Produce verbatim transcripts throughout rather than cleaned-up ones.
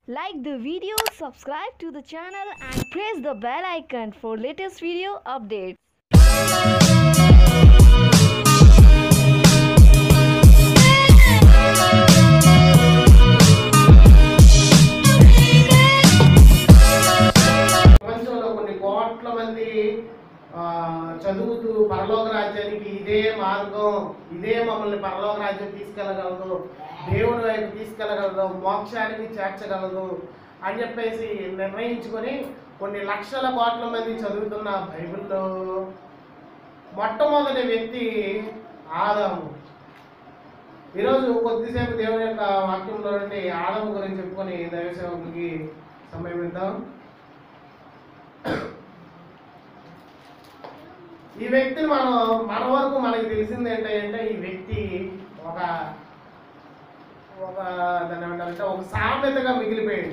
Like the video, subscribe to the channel and press the bell icon for latest video updates. ప్రపంచంలో కొన్ని కోట్ల మంది చదువుతూ పరలోక రాజ్యానికి ఇదే మార్గం, ఇదే మమ్మల్ని పరలోక రాజ్యం తీసుకెళ్ళగలదు, దేవుడి వైపు తీసుకెళ్ళగలదు, మోక్షానికి చేర్చగలదు అని చెప్పేసి నిర్ణయించుకొని కొన్ని లక్షల కోట్ల మంది చదువుతున్న బైబిల్లో మొట్టమొదటి వ్యక్తి ఆదాము. ఈరోజు కొద్దిసేపు దేవుని యొక్క వాక్యంలో నుండి ఆదాము గురించి చెప్పుకొని దైవసేవకులకి సమయం ఇద్దాం. ఈ వ్యక్తిని మనం మన వరకు మనకి తెలిసింది ఏంటంటే ఈ వ్యక్తి ఒక ఒక దాన్ని ఏమంటారంటే ఒక సామెతగా మిగిలిపోయాడు.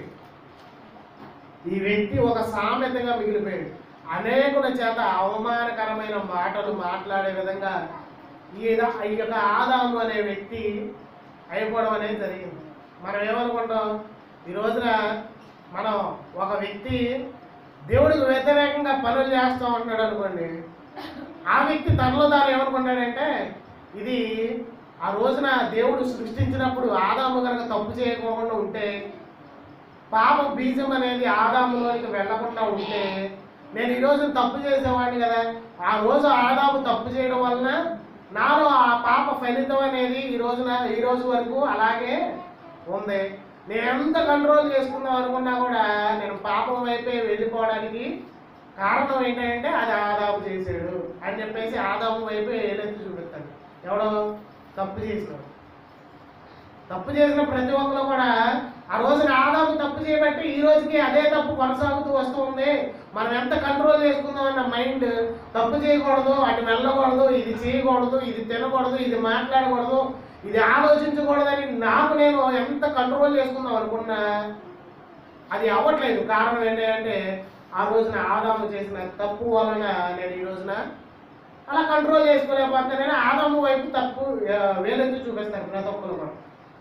ఈ వ్యక్తి ఒక సామెతగా మిగిలిపోయాడు. అనేకుల చేత అవమానకరమైన మాటలు మాట్లాడే విధంగా ఈ ఈ యొక్క ఆదాము అనే వ్యక్తి అయిపోవడం అనేది జరిగింది. మనం ఏమనుకుంటాం, ఈ రోజున మనం ఒక వ్యక్తి దేవుడికి వ్యతిరేకంగా పనులు చేస్తూ ఉంటున్నాడు అనుకోండి, ఆ వ్యక్తి తనలో తాను ఏమనుకుంటాడంటే ఇది ఆ రోజున దేవుడు సృష్టించినప్పుడు ఆదాము కనుక తప్పు చేయకోకుండా ఉంటే, పాప బీజం అనేది ఆదాములోనికి వెళ్లకుండా ఉంటే నేను ఈ రోజు తప్పు చేసేవాడిని కదా, ఆ రోజు ఆదాము తప్పు చేయడం వలన నాలో ఆ పాప ఫలితం అనేది ఈ రోజున ఈ రోజు వరకు అలాగే ఉంది. నేను ఎంత కంట్రోల్ చేసుకుందాం అనుకున్నా కూడా నేను పాపం వైపే వెళ్ళిపోవడానికి కారణం ఏంటంటే అది ఆదాము చేసాడు అని చెప్పేసి ఆదాము వైపు ఏలెత్తి చూపిస్తాడు. ఎవడో తప్పు చేసినాడు. తప్పు చేసిన ప్రతి ఒక్కరు కూడా ఆ రోజున ఆదాము తప్పు చేయబట్టి ఈ రోజుకి అదే తప్పు కొనసాగుతూ వస్తూ ఉంది. మనం ఎంత కంట్రోల్ చేసుకుందాం అన్న మైండ్ తప్పు చేయకూడదు, అటు వెళ్ళకూడదు, ఇది చేయకూడదు, ఇది తినకూడదు, ఇది మాట్లాడకూడదు, ఇది ఆలోచించకూడదని నాకు నేను ఎంత కంట్రోల్ చేసుకుందాం అనుకున్నా అది అవ్వట్లేదు. కారణం ఏంటంటే ఆ రోజున ఆదాము చేసిన తప్పు వలన నేను ఈ రోజున అలా కంట్రోల్ చేసుకోలేకపోతున్నాను. ఆదాము వైపు తప్పు వేలెత్తి చూపిస్తాను ప్రతి ఒక్కరు కూడా.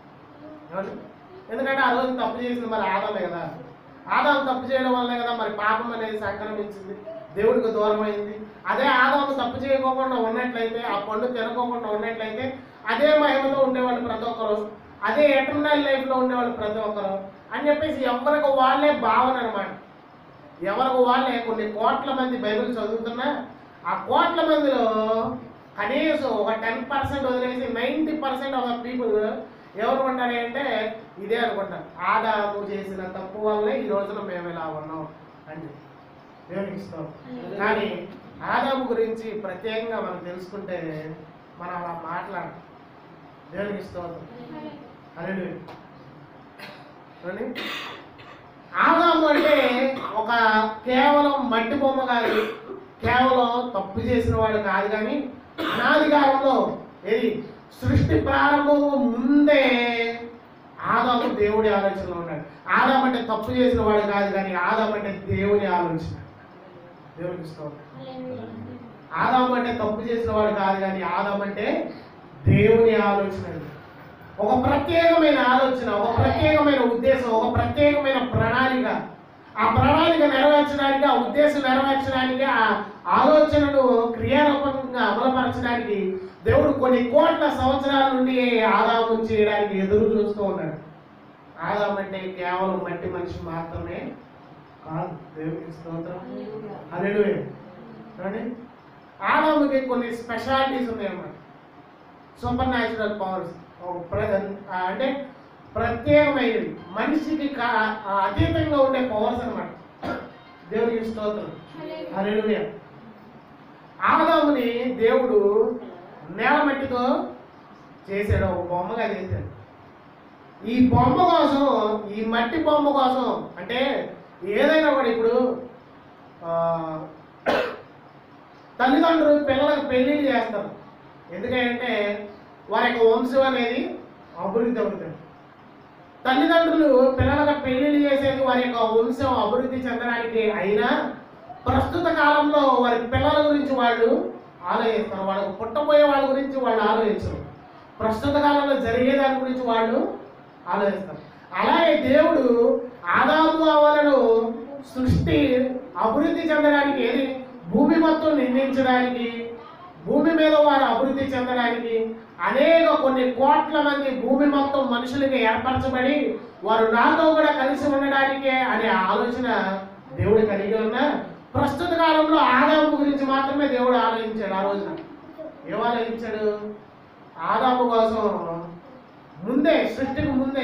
ఎందుకంటే ఆ రోజు తప్పు చేసింది మరి ఆదామే కదా, ఆదాము తప్పు చేయడం వల్లనే కదా మరి పాపం అనేది సంక్రమించింది, దేవుడికి దూరం అయింది. అదే ఆదాము తప్పు చేయకోకుండా ఉన్నట్లయితే, ఆ పండు తినకోకుండా ఉన్నట్లయితే అదే మహిమతో ఉండేవాళ్ళు ప్రతి ఒక్కరు, అదే ఎటర్నల్ లైఫ్లో ఉండేవాళ్ళు ప్రతి ఒక్కరు అని చెప్పేసి ఎవరికి వాళ్ళే భావన అనమాట. ఎవరికి వాళ్ళే కొన్ని కోట్ల మంది బైబిల్ చదువుతున్నా ఆ కోట్ల మందిలో కనీసం ఒక టెన్ పర్సెంట్ వదిలేసి ninety percent of the people ఎవరు ఉంటారు అంటే ఇదే అనుకుంటారు, ఆదాము చేసిన తప్పు వల్లే ఈ రోజున మేము ఇలా ఉన్నాం అని దేవునికి ఇస్తాం. కానీ ఆదాము గురించి ప్రత్యేకంగా మనం తెలుసుకుంటే మనం అలా మాట్లాడాలి. దేవునికి ఇస్తాం. అరే ఆదాము అంటే ఒక కేవలం మట్టి బొమ్మ కాదు, కేవలం తప్పు చేసిన వాడు కాదు. కానీ అనాది కాలంలో ఏది సృష్టి ప్రారంభం ముందే ఆదాము దేవుడి ఆలోచనలో ఉన్నాడు. ఆదాము అంటే తప్పు చేసిన వాడు కాదు, కానీ ఆదాము అంటే దేవుని ఆలోచన. దేవునికి ఇష్టం. ఆదాము అంటే తప్పు చేసిన వాడు కాదు, కానీ ఆదాము అంటే దేవుని ఆలోచన. ఒక ప్రత్యేకమైన ఆలోచన, ఒక ప్రత్యేకమైన ఉద్దేశం, ఒక ప్రత్యేకమైన ప్రణాళిక. ఆ ప్రణాళిక నెరవేర్చడానికి, ఆ ఉద్దేశం నెరవేర్చడానికి, ఆ ఆలోచనను క్రియారూపకంగా అమలుపరచడానికి దేవుడు కొన్ని కోట్ల సంవత్సరాల నుండి ఆదాము చేయడానికి ఎదురు చూస్తూ ఉన్నాడు. ఆదాము అంటే కేవలం మట్టి మనిషి మాత్రమే కాదు. దేవునికి స్తోత్రం. హల్లెలూయా. చూడండి, ఆదాముకి కొన్ని స్పెషాలిటీస్ ఉన్నాయన్నమాట. సూపర్ న్యాచురల్ పవర్స్ అంటే ప్రత్యేకమైనవి, మనిషికి అతీతంగా ఉండే పవర్స్ అనమాట. దేవునికి స్తోత్రం. హల్లెలూయా. ఆదాముని దేవుడు నేల మట్టితో చేశాడు, ఒక బొమ్మగా చేశాడు. ఈ బొమ్మ కోసం, ఈ మట్టి బొమ్మ కోసం అంటే ఏదైనా కూడా ఇప్పుడు తల్లిదండ్రులు పిల్లలకు పెళ్ళిళ్ళు చేస్తారు. ఎందుకంటే వారి యొక్క వంశం అనేది అభివృద్ధి అవుతుంది. తల్లిదండ్రులు పిల్లలకు పెళ్లిళ్ళు చేసేది వారి యొక్క వంశం అభివృద్ధి చెందడానికి. అయినా ప్రస్తుత కాలంలో వారి పిల్లల గురించి వాళ్ళు ఆలోచిస్తారు, వాళ్ళకు పుట్టబోయే వాళ్ళ గురించి వాళ్ళు ఆలోచించరు, ప్రస్తుత కాలంలో జరిగే దాని గురించి వాళ్ళు ఆలోచిస్తారు. అలాగే దేవుడు ఆదాము అవ్వలను సృష్టి అభివృద్ధి చెందడానికి, ఏది భూమి మొత్తం నిర్మించడానికి, భూమి మీద వారు అభివృద్ధి చెందడానికి, అనేక కొన్ని కోట్ల మంది భూమి మొత్తం మనుషులకి ఏర్పరచబడి వారు నాతో కూడా కలిసి ఉండడానికే అనే ఆలోచన దేవుడు కలిగి ఉన్న ప్రస్తుత కాలంలో ఆదాము గురించి మాత్రమే దేవుడు ఆలోచించాడు. ఆ రోజున ఏం ఆలోచించాడు? ఆదాము కోసం ముందే, సృష్టికి ముందే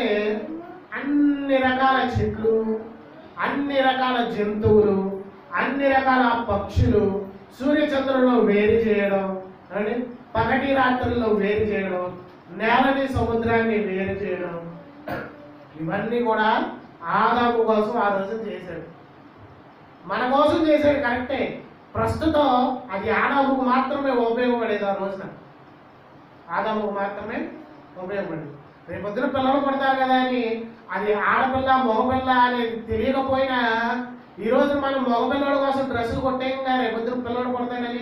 అన్ని రకాల చెట్లు, అన్ని రకాల జంతువులు, అన్ని రకాల పక్షులు, సూర్యచంద్రులను వేరు చేయడం, అంటే పగటి రాత్రుల్లో వేరు చేయడం, నేలని సముద్రాన్ని వేరు చేయడం, ఇవన్నీ కూడా ఆదాము కోసం ఆ రోజు చేశాడు. మన కోసం చేశాడు కరెక్టే. ప్రస్తుతం అది ఆదాముకు మాత్రమే ఉపయోగపడేది. ఆ రోజున ఆదాముకు మాత్రమే ఉపయోగపడేది. రేపొద్దున పిల్లలు పడతారు కదా అని అది ఆడపిల్ల మగపిల్ల అనేది తెలియకపోయినా ఈ రోజు మనం మగపిల్లల కోసం డ్రెస్సులు కొట్టేయంగా రేపొద్దున పిల్లలు పడతాడని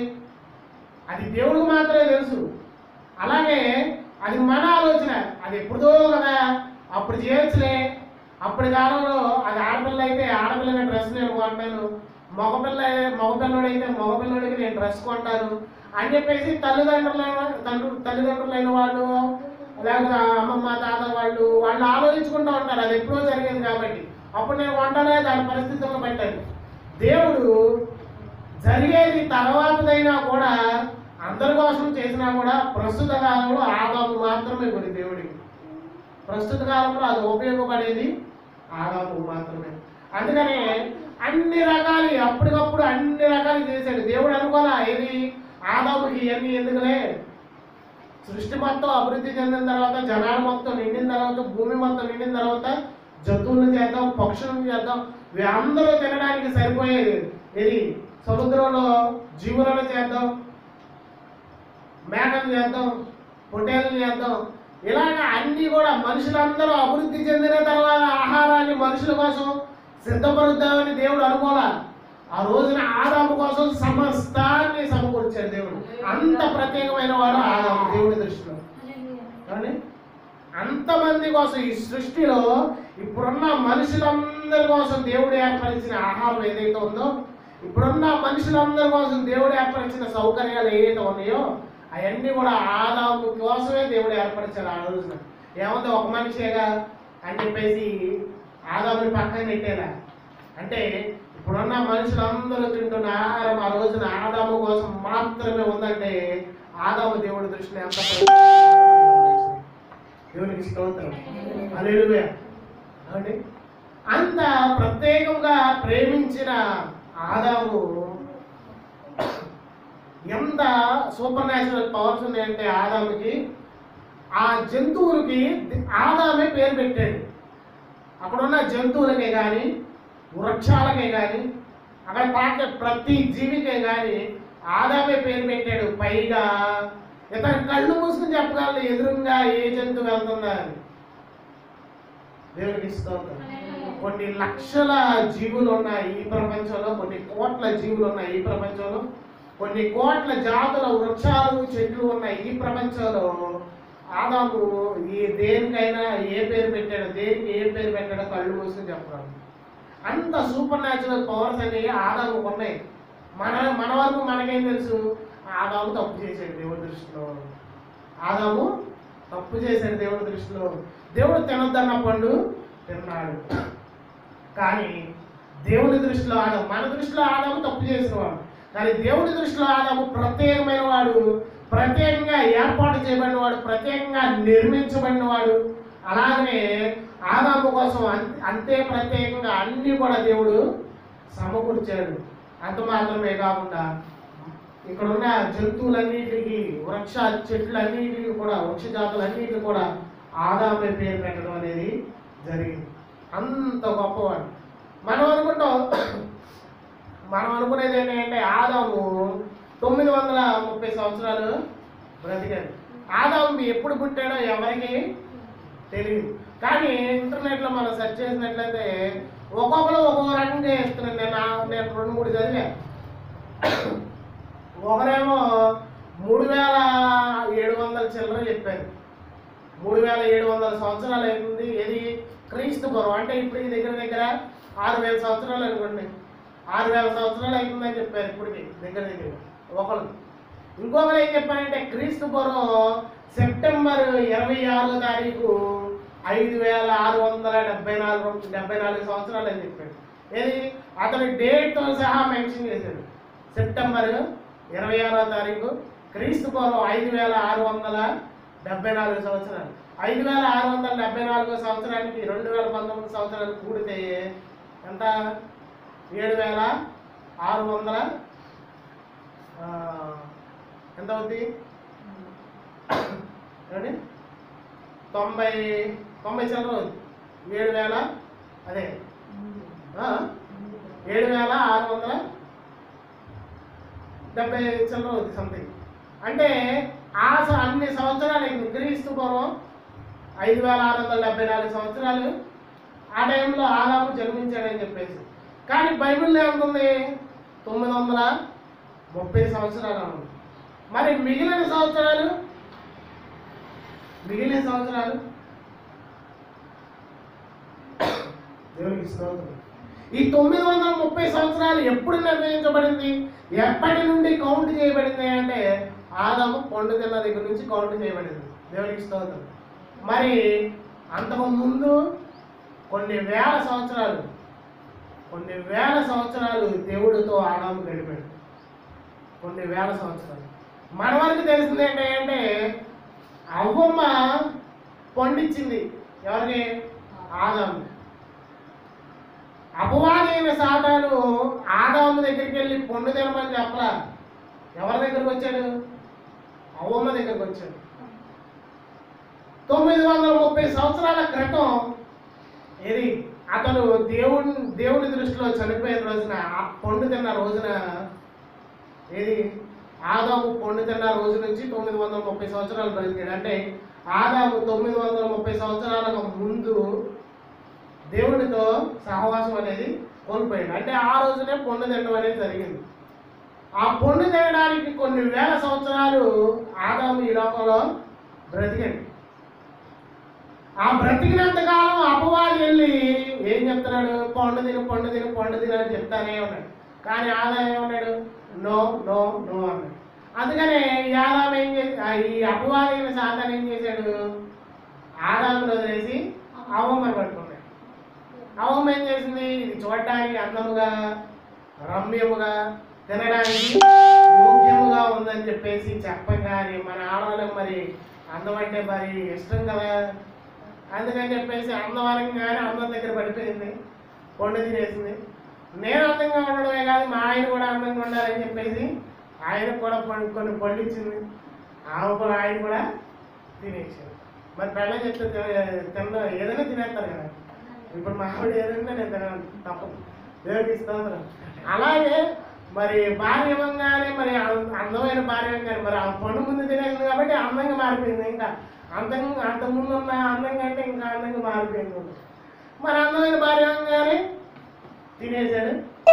అది దేవుడికి మాత్రమే తెలుసు. అలాగే అది మన ఆలోచన, అది ఎప్పుడుదో కదా అప్పుడు చేయొచ్చులే, అప్పటి కాలంలో అది ఆడపిల్ల అయితే ఆడపిల్లగా డ్రెస్ నేను కొంటాను, మగపిల్ల మగపిల్లడైతే మగపిల్లడికి నేను డ్రెస్ కొంటాను అని చెప్పేసి తల్లిదండ్రుల తండ్రు తల్లిదండ్రులైన వాళ్ళు లేకపోతే అమ్మమ్మ తాత వాళ్ళు వాళ్ళు ఆలోచించుకుంటూ ఉంటారు. అది ఎప్పుడో జరిగేది కాబట్టి అప్పుడు నేను కొంటానే దాని పరిస్థితులను పెట్టాను. దేవుడు జరిగేది తర్వాతదైనా కూడా అందరి కోసం చేసినా కూడా ప్రస్తుత కాలంలో ఆదాము మాత్రమే కొన్ని దేవుడికి, ప్రస్తుత కాలంలో అది ఉపయోగపడేది ఆదాము మాత్రమే. అందుకనే అన్ని రకాలు అప్పటికప్పుడు అన్ని రకాలు చేశాడు దేవుడు. అనుకోలా ఏది ఆదాముకి ఇవన్నీ ఎందుకులే, సృష్టి మొత్తం అభివృద్ధి చెందిన తర్వాత, జనాలు మొత్తం నిండిన తర్వాత, భూమి మొత్తం నిండిన తర్వాత జంతువులను చేద్దాం, పక్షులను చేద్దాం, అందరూ తినడానికి సరిపోయేది ఇది సముద్రంలో జీవులను చేద్దాం, మేకలు చేద్దాం, పొట్టేలను చేద్దాం, ఇలాగ అన్ని కూడా మనుషులందరూ అభివృద్ధి చెందిన తర్వాత ఆహారాన్ని మనుషుల కోసం సిద్ధపరుద్దామని దేవుడు అనుకోలా. ఆ రోజున ఆదాము కోసం సమస్తాన్ని సమకూర్చాడు దేవుడు. అంత ప్రత్యేకమైన వాడు ఆదాము దేవుడి దృష్టిలో. కానీ అంతమంది కోసం ఈ సృష్టిలో ఇప్పుడున్న మనుషులందరి కోసం దేవుడు ఏర్పరిచిన ఆహారం ఏదైతే ఉందో, ఇప్పుడున్న మనుషులందరి కోసం దేవుడు ఏర్పరిచిన సౌకర్యాలు ఏవైతే ఉన్నాయో అవన్నీ కూడా ఆదాము కోసమే దేవుడు ఏర్పరిచాడు. ఆ రోజున ఏముంది ఒక మనిషిగా అని చెప్పేసి ఆదాముని పక్కన పెట్టేలా, అంటే ఇప్పుడున్న మనుషులందరూ తింటున్న ఆహారం ఆ రోజున ఆదాము కోసం మాత్రమే ఉందంటే ఆదాము దేవుడి దృష్టిని ఎంత దేవునికి స్తోత్రం, హల్లెలూయా. అంటే అంత ప్రత్యేకంగా ప్రేమించిన ఆదాము ఎంత సూపర్ న్యాచురల్ పవర్స్ ఉన్నాయంటే ఆదాముకి, ఆ జంతువులకి ఆదామే పేరు పెట్టాడు. అక్కడున్న జంతువులకే కానీ, వృక్షాలకే కానీ, అక్కడ పాకే ప్రతి జీవికే కానీ ఆదామే పేరు పెట్టాడు. పైగా ఇతను కళ్ళు మూసుకుని చెప్పగలడు ఎదురుగా ఏ జంతువు వెళ్తుందా అని. దేవుడికి స్తోత్రం. కొన్ని లక్షల జీవులు ఉన్నాయి ఈ ప్రపంచంలో, కొన్ని కోట్ల జీవులు ఉన్నాయి ఈ ప్రపంచంలో, కొన్ని కోట్ల జాతుల వృక్షాలు చెట్లు ఉన్నాయి ఈ ప్రపంచంలో. ఆదాము ఈ దేనికైనా ఏ పేరు పెట్టాడో, దేనికి ఏ పేరు పెట్టాడో కళ్ళు మూసుకుని చెప్పగలడు. అంత సూపర్ న్యాచురల్ పవర్స్ అనేవి ఆదాముకు ఉన్నాయి. మన మన వరకు మనకేం తెలుసు? ఆదాము తప్పు చేశాడు దేవుడి దృష్టిలో, ఆదాము తప్పు చేశాడు దేవుడి దృష్టిలో. దేవుడు తినొద్దన్న పండు తిన్నాడు. కానీ దేవుడి దృష్టిలో ఆదాము, మన దృష్టిలో ఆదాము తప్పు చేసినవాడు, కానీ దేవుడి దృష్టిలో ఆదాము ప్రత్యేకమైన వాడు, ప్రత్యేకంగా ఏర్పాటు చేయబడిన వాడు, ప్రత్యేకంగా నిర్మించబడిన వాడు. అలాగనే ఆదాము కోసం అంతే ప్రత్యేకంగా అన్ని కూడా దేవుడు సమకూర్చాడు. అంత మాత్రమే కాకుండా ఇక్కడ ఉన్న జంతువులన్నిటికీ, వృక్ష చెట్లన్నిటికీ కూడా, వృక్ష జాతులన్నిటికీ కూడా ఆదామే పేరు పెట్టడం అనేది జరిగింది. అంత గొప్పవాడు. మనం అనుకుంటాం, మనం అనుకునేది ఏంటంటే ఆదాము తొమ్మిది వందల ముప్పై సంవత్సరాలు బ్రతికాడు. ఆదాము ఎప్పుడు పుట్టాడో ఎవరికి తెలియదు. కానీ ఇంటర్నెట్లో మనం సెర్చ్ చేసినట్లయితే ఒక్కొక్కరు ఒక్కొక్క రకంగా వేస్తున్నాను. నేను నేను రెండు మూడు చదివా. ఒకరేమో మూడు వేల ఏడు వందల చిల్లర చెప్పారు. మూడు వేల ఏడు వందల సంవత్సరాలు అయింది. ఏది క్రీస్తు పూర్వం అంటే ఇప్పుడు ఈ దగ్గర దగ్గర ఆరు వేల సంవత్సరాలు అనుకోండి, ఆరు వేల సంవత్సరాలు అవుతుందని చెప్పారు ఇప్పటికి దగ్గర దగ్గర ఒకళ్ళు. ఇంకొకరు ఏం చెప్పారంటే క్రీస్తు పూర్వం సెప్టెంబర్ ఇరవై ఆరో తారీఖు ఐదు వేల ఆరు వందల డెబ్బై నాలుగు డెబ్బై నాలుగు సంవత్సరాలు అని చెప్పాడు. ఏది అతని డేట్తో సహా మెన్షన్ చేశాడు. సెప్టెంబర్ ఇరవై ఆరో తారీఖు క్రీస్తు పూర్వం ఐదు వేల ఆరు వందల డెబ్బై నాలుగు సంవత్సరాలు. ఐదు వేల ఆరు వందల డెబ్బై నాలుగో సంవత్సరానికి రెండు వేల పంతొమ్మిది సంవత్సరాలు కూడితే ఎంత? ఏడు వేల ఆరు వందల ఎంత అవుద్ది? ఏమండి తొంభై తొంభై చిల్లర అవుద్ది. ఏడు వేల అదే ఏడు వేల ఆరు వందల డెబ్బై చిల్లర అవుద్ది సంథింగ్. అంటే ఆ అన్ని సంవత్సరాలు అయింది. క్రీస్తు పూర్వం ఐదు వేల ఆరు వందల డెబ్బై నాలుగు సంవత్సరాలు ఆ టైంలో ఆదాము జన్మించాడని చెప్పేసి. కానీ బైబిల్లో ఏముంది? తొమ్మిది వందల ముప్పై సంవత్సరాలు ఉంది. మరి మిగిలిన సంవత్సరాలు మిగిలిన సంవత్సరాలు దేవునికి స్తోత్రం. ఈ తొమ్మిది వందల ముప్పై సంవత్సరాలు ఎప్పుడు నిర్ణయించబడింది? ఎప్పటి నుండి కౌంట్ చేయబడింది అంటే ఆదాము పండు తిన్న దగ్గర నుంచి కౌంట్ చేయబడింది. దేవునికి స్తోత్రం. మరి అంతకు ముందు కొన్ని వేల సంవత్సరాలు కొన్ని వేల సంవత్సరాలు దేవుడితో ఆదాము గడిపాడు. కొన్ని వేల సంవత్సరాలు. మన వరకు తెలిసింది ఏంటంటే అవ్వమ్మ పండిచ్చింది ఎవరికి? ఆదాము. అపవాదైన సాతాను ఆదాము దగ్గరికి వెళ్ళి పండు తినమని చెప్పలా. ఎవరి దగ్గరకు వచ్చాడు? అవ్వమ్మ దగ్గరకు వచ్చాడు. తొమ్మిది వందల ముప్పై సంవత్సరాల క్రితం ఇది అతను దేవుని దేవుని దృష్టిలో చనిపోయిన రోజున ఆ పండు తిన్న రోజున ఏది ఆదాము పండు తిన్న రోజు నుంచి తొమ్మిది వందల ముప్పై సంవత్సరాలు బ్రతికాడు. అంటే ఆదాము తొమ్మిది వందల ముప్పై సంవత్సరాలకు ముందు దేవుడితో సహవాసం అనేది కోల్పోయాడు. అంటే ఆ రోజునే పండు తినడం అనేది జరిగింది. ఆ పండు తినడానికి కొన్ని వేల సంవత్సరాలు ఆదాము ఈ లోకంలో బ్రతికాడు. ఆ బ్రతికినంత కాలం అపవాది వెళ్ళి ఏం చెప్తున్నాడు? పండు తిను పండు తిను పండు తిను అని చెప్తానే ఉన్నాడు. కానీ ఆదాం ఏమన్నాడు? నో నో నో అన్నాడు. అందుకనే ఈ ఆదాం ఏం చేసి ఈ అపవాది సాతాను ఏం చేశాడు? ఆదామును వదిలేసి అవ్వమ్మని పట్టుకున్నాడు. అవ్వమ్మ ఏం చేసింది? ఇది చూడడానికి అందముగా రమ్యముగా తినడానికి యోగ్యముగా ఉందని చెప్పేసి చెప్పగానే మన ఆడవాళ్ళకి మరి అందం అంటే మరి ఇష్టం కదా. అందుకని చెప్పేసి అందవరంగానే అందం దగ్గర పడిపోయింది, పండు తినేసింది. నేను అందంగా ఉండడమే కాదు మా ఆయన కూడా అందంగా ఉండాలని చెప్పేసి ఆయన కూడా కొన్ని పండు ఇచ్చింది. ఆమె కూడా ఆయన కూడా తినేసాడు. మరి పెళ్ళ చెప్తే తిన్న ఏదైనా తినేస్తారు కదా. ఇప్పుడు మా ఆవిడ ఏదైనా నేను తినాలి తప్పదు. దేవుడికి ఇస్తాను. అలాగే మరి భార్య ఇవ్వగానే మరి అందమైన భార్య ఇవ్వగానే మరి ఆ పండు ముందు తినేసింది కాబట్టి అందంగా మారిపోయింది. ఇంకా అందంగా అంతకుముందు ఉన్న అందం కంటే ఇంకా అందంగా మారిపోయింది. మరి అందమైన భార్య ఇవ్వగానే తినేసాడు.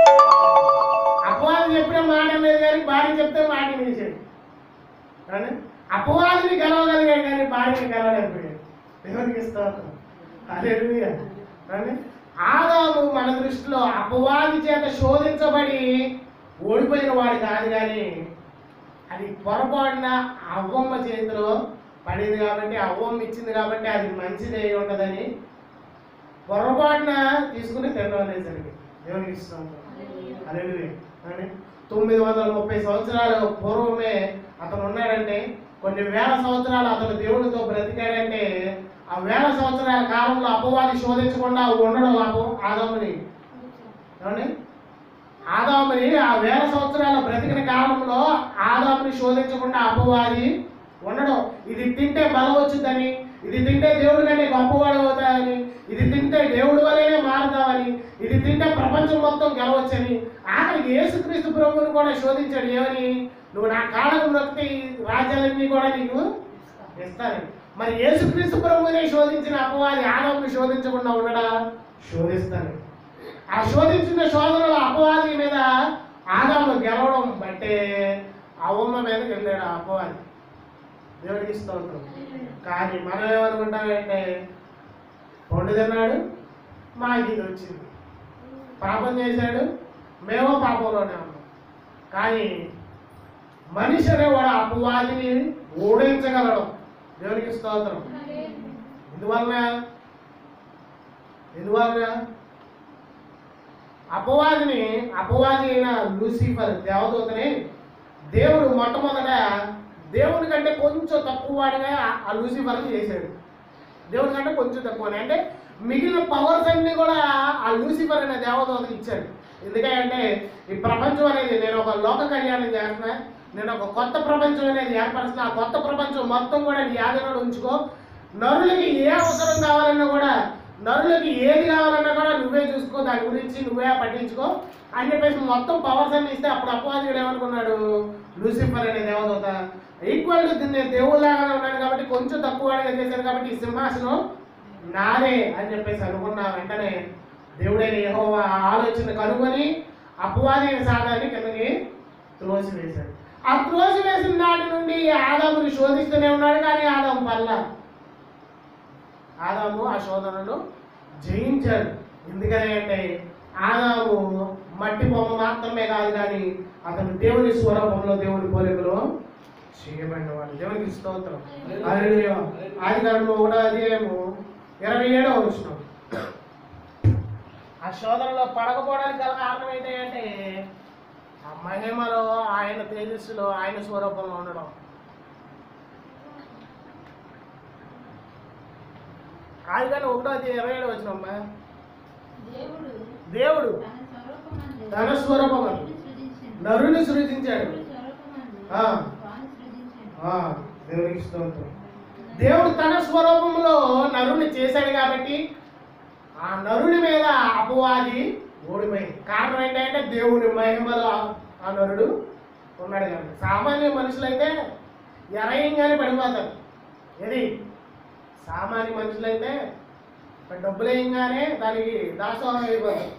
అపవాది చెప్పిన మాట అనేది కానీ భార్య చెప్తే మాట వినేసాడు. కానీ అపవాదిని గెలవగలిగాడు కానీ భార్యని గెలవలేకపోయాడు. దేవుడికి ఇస్తాను. హల్లెలూయా. కానీ ఆదాము మన దృష్టిలో అపవాది చేత శోధించబడి ఓడిపోయిన వాడు కాదు, కానీ అది పొరపాటున అవ్వమ్మ చేతిలో పడింది కాబట్టి అవ్వమ్మ ఇచ్చింది కాబట్టి అది మంచిది అయి ఉంటుందని పొరపాటున తీసుకుని తినడం అనేది జరిగింది. దేవునికి ఇస్తాం. హల్లెలూయా. కానీ తొమ్మిది వందల ముప్పై సంవత్సరాల పూర్వమే అతను ఉన్నాడంటే, కొన్ని వేల సంవత్సరాలు అతను దేవుడితో బ్రతికాడంటే ఆ వేల సంవత్సరాల కాలంలో అపవాది శోధించకుండా ఉండడం అపో ఆదాముని ఏమండి ఆదాముని ఆ వేల సంవత్సరాల బ్రతికిన కాలంలో ఆదాముని శోధించకుండా అపవాది ఉండడం. ఇది తింటే బలం వచ్చిందని, ఇది తింటే దేవుడి కంటే గొప్పవాడు అవుతాయని, ఇది తింటే దేవుడి వల్లనే మారుతామని, ఇది తింటే ప్రపంచం మొత్తం గెలవచ్చని ఆఖరికి యేసుక్రీస్తు ప్రభువుని కూడా శోధించాడు. ఏమని? నువ్వు నా కాళ్ళకు మొక్కితే ఈ రాజ్యాలన్నీ కూడా నీకు ఇస్తానని. మరి యేసుక్రీస్తు ప్రభువునే శోధించిన అపవాది ఆదాముని శోధించకుండా ఉండడా? శోధిస్తాను. ఆ శోధించిన శోధనలో అపవాది మీద ఆదాము గెలవడం బట్టే అవ్వమ్మ మీదకి వెళ్ళాడు ఆ అపవాది. దేవుడికి స్తోత్రం. కానీ మనం ఏమనుకుంటామంటే పండు తిన్నాడు, మాకు ఇది వచ్చింది. పాపం చేశాడు, మేమో పాపంలోనే ఉన్నాం. కానీ మనిషి అనేవాడు అపవాదిని ఓడించగలడు. దేవునికి స్తోత్రం. ఎందువలన ఎందువలన అపవాదిని అపవాది అయిన లూసిఫర్ దేవదూతని దేవుడు మొట్టమొదట దేవుని కంటే కొంచెం తక్కువ వాడిగా ఆ లూసిఫర్ని చేశాడు. దేవుని కంటే కొంచెం తక్కువనే, అంటే మిగిలిన పవర్స్ అన్ని కూడా ఆ లూసిఫర్ అనే దేవదూతకి ఇచ్చాడు. ఎందుకంటే ఈ ప్రపంచం అనేది, నేను ఒక లోక కళ్యాణం చేస్తున్నా, నేను ఒక కొత్త ప్రపంచం అనేది ఏర్పరుస్తున్నా. ఆ కొత్త ప్రపంచం మొత్తం కూడా నీ ఆధీనంలో ఉంచుకో. నరులకి ఏ అవసరం కావాలన్నా కూడా, నరులకి ఏది కావాలన్నా కూడా నువ్వే చూసుకో, దాని గురించి నువ్వే పట్టించుకో అని చెప్పేసి మొత్తం పవర్స్ అన్ని ఇస్తే, అప్పుడు అపవాదికుడు ఏమనుకున్నాడు, లూసిఫర్ అనే దేవదూత ఈక్వల్ టు నేను దేవుళ్ళలాగానే ఉన్నాను కాబట్టి కొంచెం తక్కువ వాడిగా చేశాను కాబట్టి ఈ సింహాసనం నాదే అని చెప్పేసి అనుకున్న వెంటనే దేవుడైన యెహోవా ఆలోచన కనుగొని అపవాది అయిన సాతాన్ని కిందకి త్రోసి వేశాడు. ఆ త్రోసి వేసిన నాటి నుండి ఆదాముని శోధిస్తూనే ఉన్నాడు, కానీ ఆదాము పర్లా. ఆదాము ఆ శోధనను జయించాడు. ఎందుకని అంటే ఆదాము మట్టి బొమ్మ మాత్రమే కాదు, కానీ అతను దేవుని స్వరూపంలో దేవుని పోలికలో చేయబడినవాడు. దేవునికి స్తోత్రం. హల్లెలూయా. ఆదికాండము ఒకటో అధ్యాయము ఇరవై ఏడవ వచనం. ఆ శోధనలో పడకపోవడానికి గల కారణం ఏంటంటే ఆ మహిమలో, ఆయన తేజస్సులో, ఆయన స్వరూపంలో ఉండడం. ఆదికాండం ఒకటో అధ్యాయం ఇరవై ఏడవ వచనం. అమ్మా, దేవుడు తన స్వరూపమందు నరుని సృజించాడు. దేవునికి స్తోత్రం. దేవుడు తన స్వరూపంలో నరుని చేశాడు కాబట్టి ఆ నరుని మీద అపవాది ఓడిపోయింది. కారణం ఏంటంటే దేవుని మహిమలో ఆ నరుడు ఉన్నాడు కాబట్టి. సామాన్య మనుషులైతే ఎరయంగానే పడిపోతారు. ఏది సామాన్య మనుషులైతే డబ్బులు వేయంగానే దానికి దాసోహం అయిపోతారు.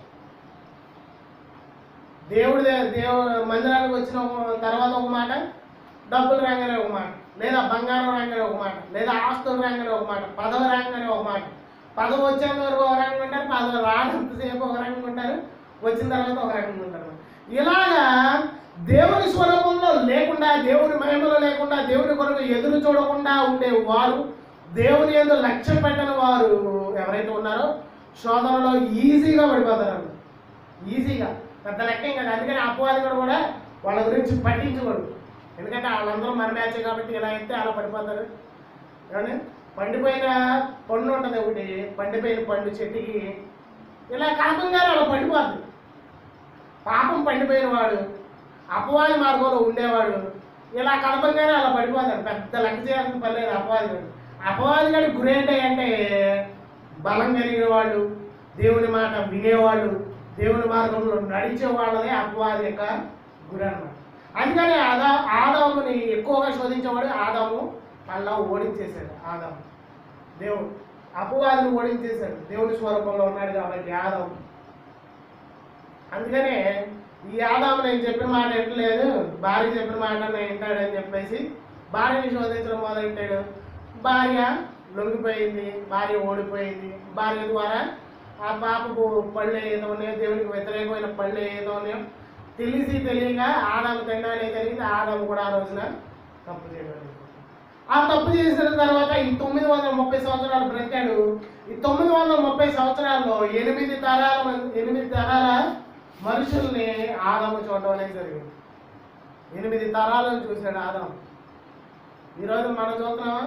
దేవుడి దేవుడు మందిరానికి వచ్చిన తర్వాత ఒక మాట, డబ్బులు రాగానే ఒక మాట, లేదా బంగారం రాగానే ఒక మాట, లేదా ఆస్తులు రాగానే ఒక మాట, పదవి రాగానే ఒక మాట. పదవి వచ్చేంత వరకు ఒక రకంగా ఉంటారు, పదవి రానంతసేపు ఒక రకంగా ఉంటారు, వచ్చిన తర్వాత ఒక రకంగా ఉంటారు. ఇలాగా దేవుని స్వరూపంలో లేకుండా, దేవుని మహిమలో లేకుండా, దేవుని కొరకు ఎదురు చూడకుండా ఉండే వారు, దేవుని యందు లక్ష్యం పెట్టని వారు ఎవరైతే ఉన్నారో శోధనలో ఈజీగా పడిపోతారు. ఈజీగా పెద్ద లెక్క ఇంకా. అందుకని అపవాదికుడు కూడా వాళ్ళ గురించి పట్టించకూడదు. ఎందుకంటే వాళ్ళందరూ మన మ్యాచే కాబట్టి ఇలా అయితే అలా పడిపోతారు. కానీ పండిపోయిన పండు ఉంటుంది ఒకటి, పండిపోయిన పండు చెట్టుకి ఇలా కలపంగానే అలా పడిపోతుంది. పాపం పండిపోయిన వాడు, అపవాది మార్గంలో ఉండేవాడు ఇలా కలపంగానే అలా పడిపోతాడు. పెద్ద లెక్క చేయాల్సిన పని లేదు అపవాది. అపవాది గడి గురేంటి అంటే బలం కలిగిన వాళ్ళు, దేవుని మాట వినేవాళ్ళు, దేవుని మార్గంలో నడిచే వాళ్ళదే అపవాది యొక్క గురి అన్నమాట. అందుకని ఆదా ఆదాముని ఎక్కువగా శోధించేవాడు ఆదాము అలా ఓడించేశాడు. ఆదాము దేవుడు అపవాదిని ఓడించేశాడు. దేవుని స్వరూపంలో ఉన్నాడు కాబట్టి ఆదాము. అందుకనే ఈ ఆదాము నేను చెప్పిన మాట వింటలేదు, భార్య చెప్పిన మాట నేను వింటాడని చెప్పేసి భార్యని శోధించడం మొదలెట్టాడు. భార్య లొంగిపోయింది, భార్య ఓడిపోయింది. భార్య ద్వారా ఆ పాపకు పళ్ళు ఏదో ఉన్నాయో, దేవునికి వ్యతిరేకమైన పళ్ళు ఏదో ఉన్నాయో తెలిసి తెలియక ఆదాము తినడానే జరిగింది. ఆదాము కూడా ఆ రోజున తప్పు చేయడం. ఆ తప్పు చేసిన తర్వాత ఈ తొమ్మిది వందల ముప్పై సంవత్సరాలు బ్రతికాడు. ఈ తొమ్మిది వందల ముప్పై సంవత్సరాల్లో ఎనిమిది తరాల ఎనిమిది తరాల మనుషుల్ని ఆదాము చూడడం అనేది జరిగింది. ఎనిమిది తరాలను చూశాడు ఆదాము. ఈరోజు మనం చూస్తున్నామా?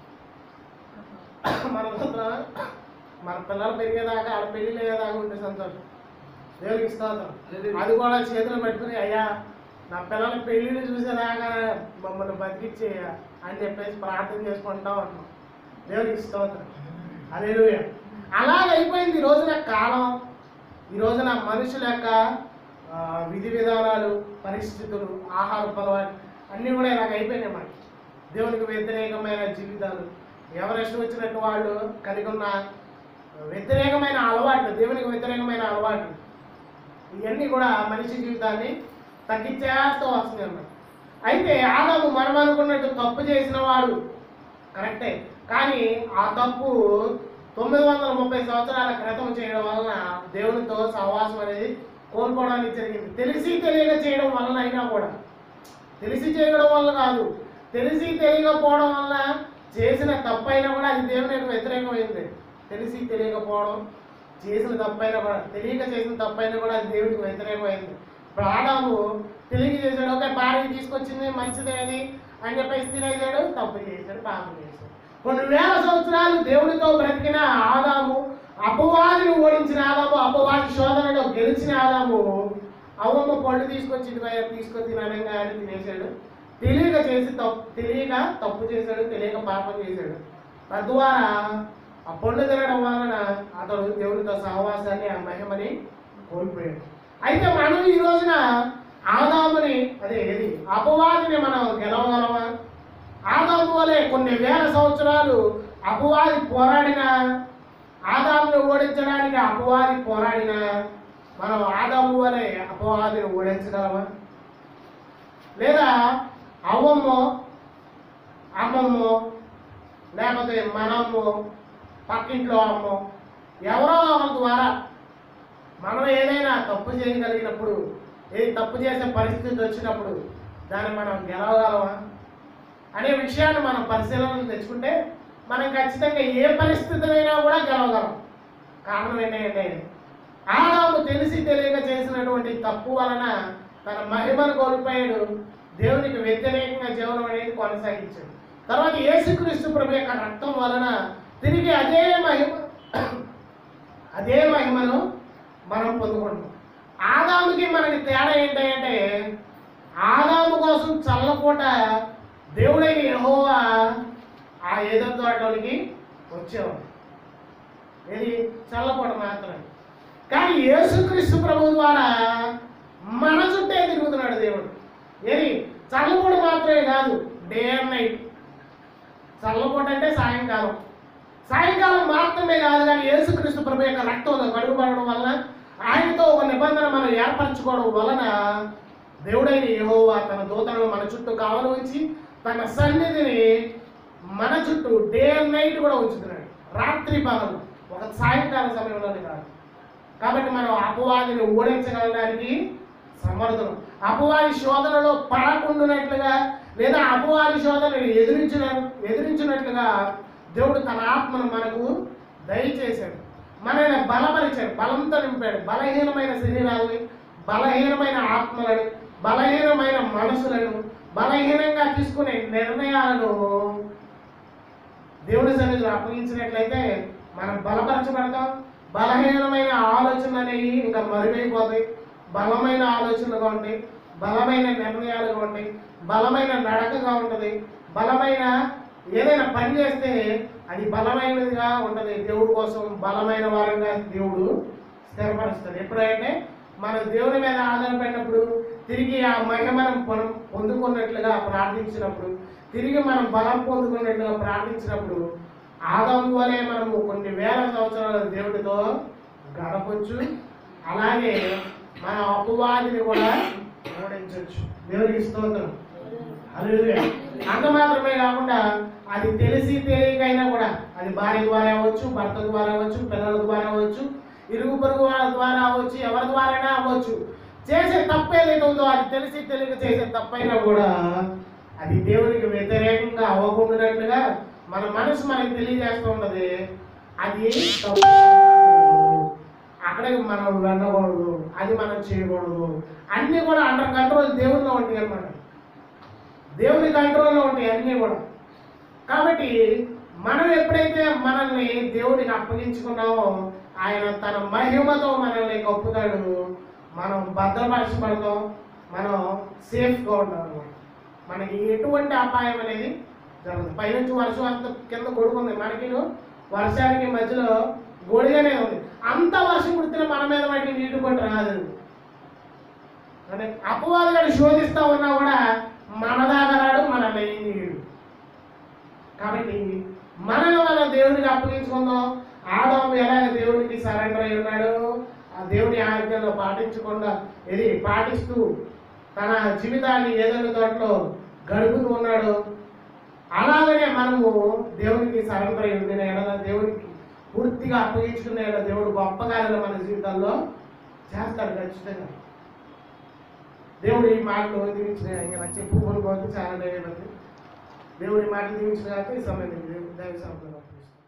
మనం చూస్తున్నామా? మన పిల్లలు పెరిగేదాకా వాళ్ళ పెళ్ళిళ్ళు అయ్యేదాకా ఉంటే సంతోషం. దేవునికి స్తోత్రం. అది కూడా చేతులు పెట్టుకుని అయ్యా నా పిల్లల పెళ్ళిళ్ళు చూసేదాకా మమ్మల్ని బతికిచ్చేయ అని చెప్పేసి ప్రార్థన చేసుకుంటా ఉన్నాం. దేవునికి స్తోత్రం. హల్లెలూయా. అలాగ అయిపోయింది ఈ రోజున కాలం. ఈ రోజున మనుషుల యొక్క విధి విధానాలు, పరిస్థితులు, ఆహార అలవాటు అన్నీ కూడా ఇలాగ అయిపోయినాయి. మనకి దేవునికి వ్యతిరేకమైన జీవితాలు, ఎవరెస్ట్ వచ్చినట్టు వాళ్ళు కలిగి ఉన్న వ్యతిరేకమైన అలవాట్లు, దేవునికి వ్యతిరేకమైన అలవాట్లు, ఇవన్నీ కూడా మనిషి జీవితాన్ని తగ్గించేస్తూ వస్తుంది అన్నమాట. అయితే ఆదాము మనం అనుకున్నట్టు తప్పు చేసిన వాడు కరెక్టే, కానీ ఆ తప్పు తొమ్మిది వందల ముప్పై సంవత్సరాల క్రితం చేయడం వలన దేవునితో సహవాసం అనేది కోల్పోవడానికి జరిగింది. తెలిసి తెలియక చేయడం వలన అయినా కూడా, తెలిసి చేయడం వల్ల కాదు, తెలిసి తెలియకపోవడం వల్ల చేసిన తప్పైనా కూడా అది దేవునికి వ్యతిరేకమైంది. తెలిసి తెలియకపోవడం చేసిన తప్పైనా కూడా, తెలియక చేసిన తప్పైనా కూడా అది దేవుడికి వ్యతిరేకమైంది. ఇప్పుడు ఆదాము తెలియక చేశాడు, ఒక భార్య తీసుకొచ్చింది మంచిదే అని అని చెప్పేసి తినేసాడు, తప్పు చేశాడు, పాపం చేశాడు. కొన్ని వేల సంవత్సరాలు దేవుడితో బ్రతికిన ఆదాము, అపవాదిని ఓడించిన ఆదాము, అపవాది శోధనలో గెలిచిన ఆదాము అవ్వమ్మ పళ్ళు తీసుకొచ్చి తీసుకొచ్చి తినడంగా అని తినేశాడు. తెలియక చేసి తప్పు తెలియక తప్పు చేశాడు, తెలియక పాపం చేశాడు. తద్వారా ఆ పళ్ళు తినడం వలన అతడు దేవుడితో సహవాసాన్ని, ఆ మహిమని కోల్పోయాడు. అయితే మనం ఈ రోజున ఆదాముని అదే ఏది అపవాదిని మనం గెలవగలమా? ఆదాము వలె కొన్ని వేల సంవత్సరాలు అపవాది పోరాడిన, ఆదాముని ఓడించడానికి అపవాది పోరాడిన మనం ఆదాము వలె అపవాదిని ఓడించగలమా? లేదా అవ్వమ్మో అమ్మమ్మో లేకపోతే మనమ్మో పక్కింట్లో అమ్మో ఎవరో ఒకరి ద్వారా మనం ఏదైనా తప్పు చేయగలిగినప్పుడు, ఏది తప్పు చేసే పరిస్థితి వచ్చినప్పుడు దాన్ని మనం గెలవగలమా అనే విషయాన్ని మనం పరిశీలనలు తెచ్చుకుంటే మనం ఖచ్చితంగా ఏ పరిస్థితులైనా కూడా గెలవగలం. కారణం ఏంటంటే ఆదాము తెలిసి తెలియక చేసినటువంటి తప్పు వలన తన మహిమను కోల్పోయాడు, దేవునికి వ్యతిరేకంగా జీవనం అనేది కొనసాగించాడు. తర్వాత యేసుక్రీస్తు ప్రభు యొక్క రక్తం వలన తిరిగి అదే మహిమ అదే మహిమను మనం పొందుకుంటాం. ఆదాముకి మనకి తేడా ఏంటంటే ఆదాము కోసం చల్లపూట దేవుడైన యెహోవా ఆ ఏదెన్ తోటలోనికి వచ్చేవాడు, ఇది చల్లపూట మాత్రమే. కానీ యేసుక్రీస్తు ప్రభు ద్వారా మన చుట్టే తిరుగుతున్నాడు దేవుడు. ఏది చల్లపూట మాత్రమే కాదు, డే అండ్ నైట్. చల్లపూట అంటే సాయంకాలం, సాయంకాలం మాత్రమే కాదు, కానీ యేసుక్రీస్తు ప్రభు యొక్క రక్తంలో కడుగుపడడం వలన, ఆయనతో ఒక నిబంధన మనం ఏర్పరచుకోవడం వలన దేవుడైన యెహోవా తన దూతలను మన చుట్టూ కావలి ఉంచి తన సన్నిధిని మన చుట్టూ డే అండ్ నైట్ కూడా ఉంచుతున్నాడు, రాత్రి పగలు, ఒక సాయంకాల సమయంలోనే కాదు. కాబట్టి మనం అపవాదిని ఓడించగలడానికి సమర్థులం. అపవాది శోధనలో పడకుండానట్లుగా లేదా అపవాది శోధనను ఎదిరించిన ఎదిరించినట్లుగా దేవుడు తన ఆత్మను మనకు దయచేశాడు, మనల్ని బలపరిచాడు, బలంతో నింపాడు. బలహీనమైన శరీరాలని, బలహీనమైన ఆత్మలను, బలహీనమైన మనసులను, బలహీనంగా తీసుకునే నిర్ణయాలను దేవుడి సన్నిధిలో అప్పగించినట్లయితే మనం బలపరచబడతాం. బలహీనమైన ఆలోచనలు అనేవి ఇంకా మరుగైపోతాయి, బలమైన ఆలోచనలుగా ఉంటాయి, బలమైన నిర్ణయాలుగా ఉంటాయి, బలమైన నడకగా ఉంటుంది. బలమైన ఏదైనా పని చేస్తే అది బలమైనదిగా ఉంటుంది. దేవుడి కోసం బలమైన వారంగా దేవుడు స్థిరపరుస్తుంది. ఎప్పుడైతే మన దేవుని మీద ఆధారపడినప్పుడు, తిరిగి ఆ మహిమను మనం పొందుకున్నట్లుగా ప్రార్థించినప్పుడు, తిరిగి మనం బలం పొందుకున్నట్లుగా ప్రార్థించినప్పుడు ఆదాము వలె మనము కొన్ని వేల సంవత్సరాల దేవుడితో గడపచ్చు. అలాగే మన అపవాదిని కూడా ఓడించవచ్చు. దేవుడికి స్తోత్రం. హల్లెలూయా. అంత మాత్రమే కాకుండా అది తెలిసి తెలియకైనా కూడా, అది భార్య ద్వారా అవ్వచ్చు, భర్త ద్వారా అవ్వచ్చు, పిల్లల ద్వారా అవ్వచ్చు, ఇరుగు పొరుగు వాళ్ళ ద్వారా అవ్వచ్చు, ఎవరి ద్వారా అవ్వచ్చు, చేసే తప్పు ఏదైతే ఉందో అది తెలిసి తెలియక చేసే తప్పైనా కూడా అది దేవునికి వ్యతిరేకంగా అవ్వకుండానట్లుగా మన మనసు మనకి తెలియజేస్తూ ఉన్నది. అది తప్పు, అక్కడికి మనం వెళ్ళకూడదు, అది మనం చేయకూడదు, అన్నీ కూడా అండర్ కంట్రోల్ దేవుల్లో ఉంటాయి అన్నమాట. దేవుని కంట్రోల్లో ఉంటాయి అన్నీ కూడా. కాబట్టి మనం ఎప్పుడైతే మనల్ని దేవునికి అప్పగించుకున్నామో ఆయన తన మహిమతో మనల్ని కప్పుతాడు, మనం భద్రపరచబడతాం, మనం సేఫ్గా ఉంటాం అన్నమాట. మనకి ఎటువంటి అపాయం అనేది జరగదు. పైనుంచి వర్షం అంత కింద గొడుగుంది, మనకి వర్షానికి మధ్యలో గొడిగానే ఉంది. అంత వర్షం కుడితే మన మీద వాటికి నీటి పట్టు రాదు. అంటే అపవాదులను శోధిస్తూ ఉన్నా కూడా మన దాకా రాడు, మనల్ని ఏం చేయడు. కాబట్టి మనల్ని మనం దేవుడికి అప్పగించుకుందాం. ఆదాము ఎలాగ దేవుడికి సరెండర్ అయి ఉన్నాడు, ఆ దేవుని ఆజ్ఞలో పాటించకుండా ఇది పాటిస్తూ తన జీవితాన్ని ఏదైనా దాంట్లో గడుపుతూ ఉన్నాడు. అలాగనే మనము దేవునికి సరెండర్ అయి ఉండిన ఎడల, దేవునికి పూర్తిగా అప్పగించుకునే దేవుడు గొప్ప కార్యాలు మన జీవితాల్లో చేస్తాడు ఖచ్చితంగా. దేవుడు ఈ మాటలు దీవించిన ఇలా చెప్పుకోకపోతే చాలా దేవుడి మాటలు దీవించిన కాబట్టి ఈ సమయం దైవ సమయంలో